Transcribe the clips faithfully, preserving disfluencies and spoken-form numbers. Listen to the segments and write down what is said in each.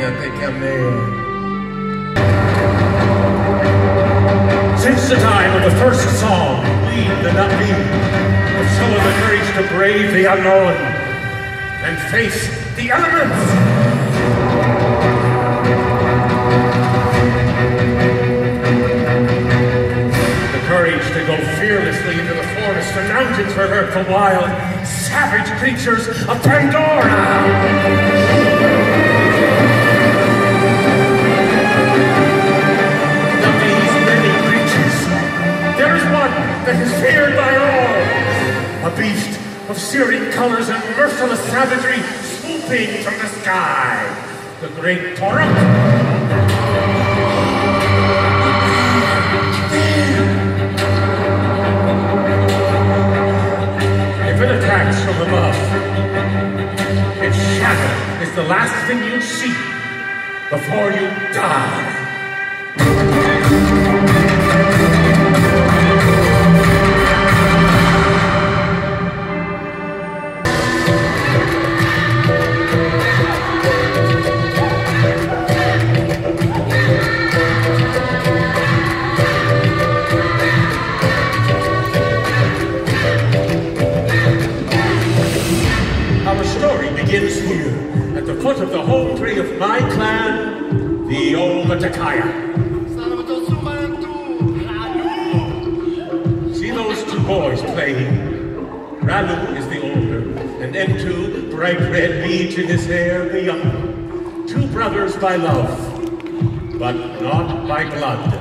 that they come near. Since the time of the first song, we, the Na'vi, have shown the courage to brave the unknown and face the elements. The courage to go fearlessly into the forest and mountains for hurt the wild, savage creatures of Pandora. That is feared by all. A beast of searing colors and merciless savagery swooping from the sky. The great Toruk. If it attacks from above, its shadow is the last thing you see before you die. Begins here, at the foot of the home tree of my clan, the Omaticaya. See those two boys playing? Ralu is the older, and Entu, bright red beads in his hair, the younger. Two brothers by love, but not by blood.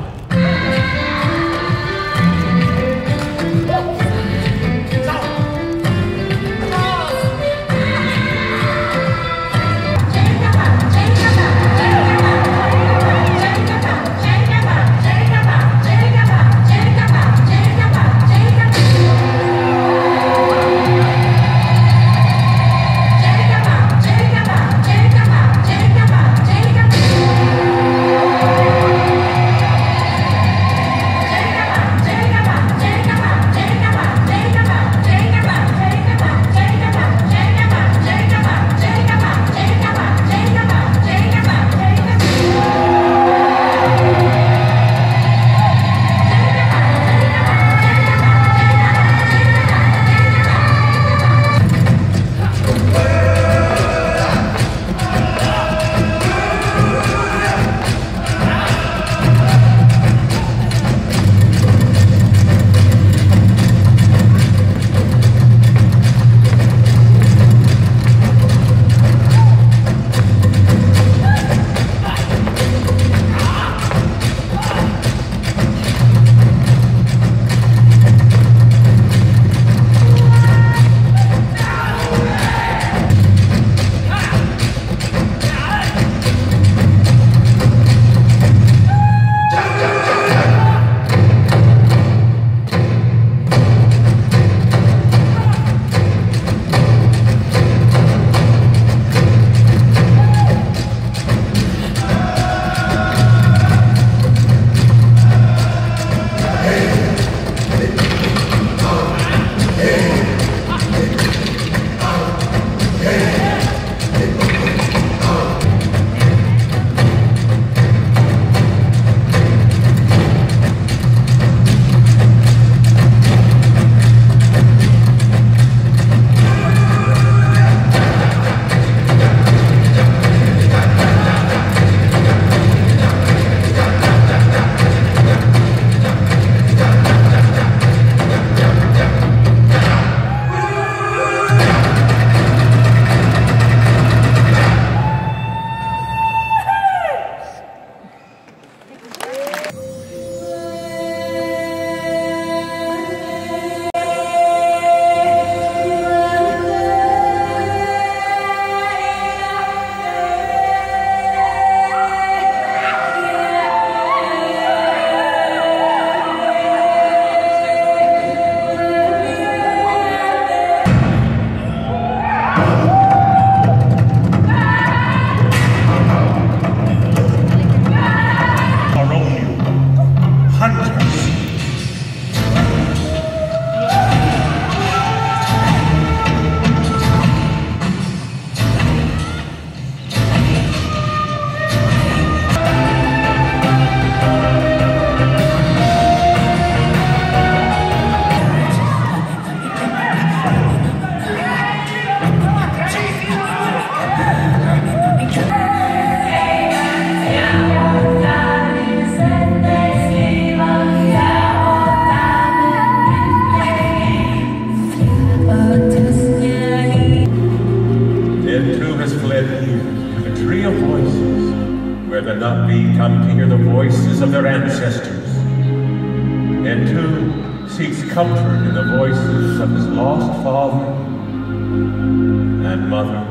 not be come to hear the voices of their ancestors, and two seeks comfort in the voices of his lost father and mother.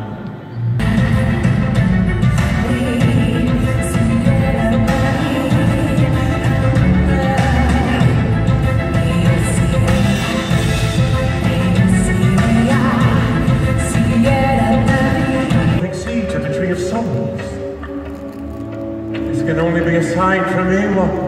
This can only be a sign from Eva.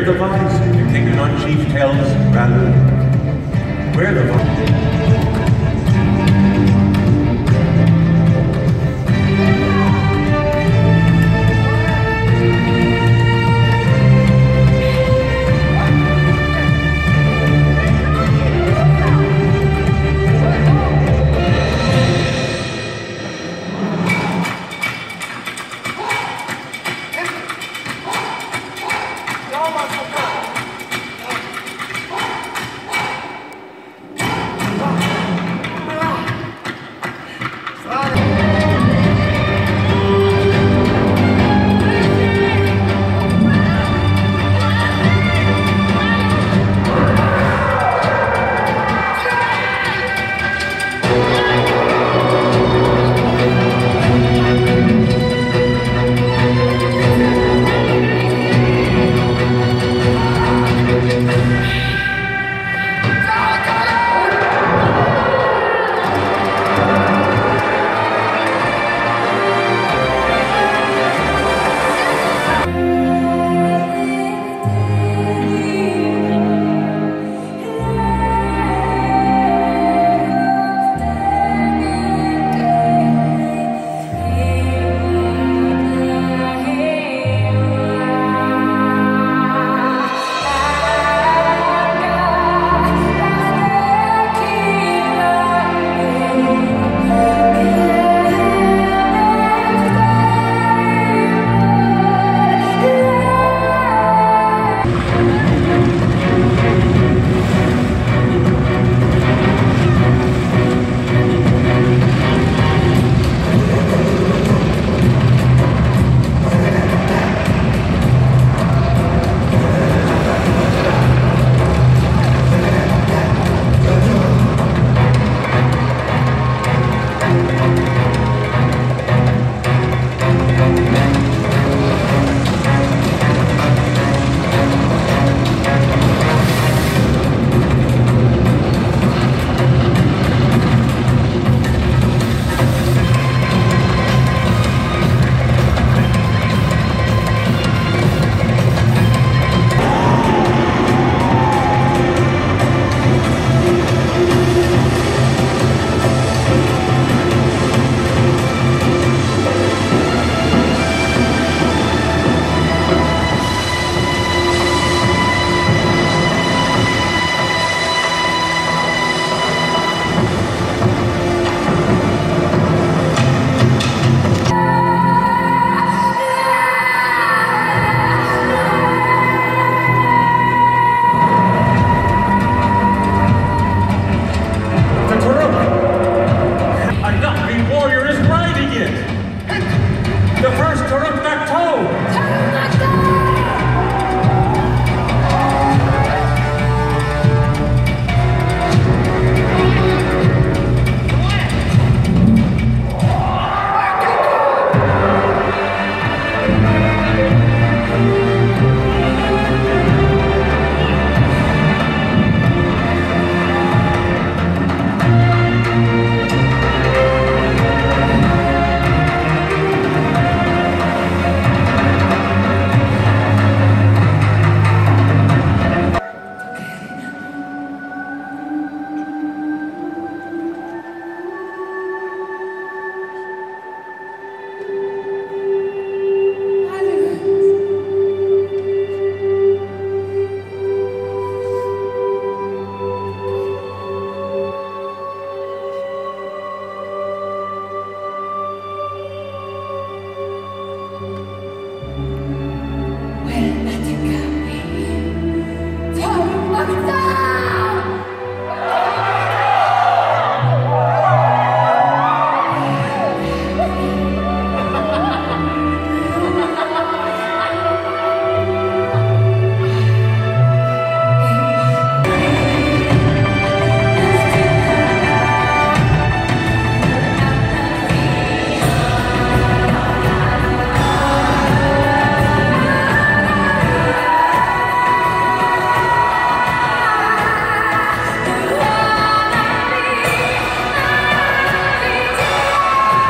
Where the vines? The king and on chief tells Raloon. Where the vines?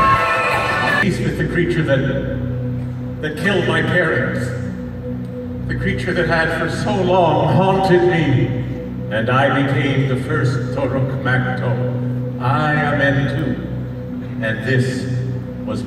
creature that, that killed my parents. the creature that had for so long haunted me, and I became the first Toruk Makto. I am Entu, and this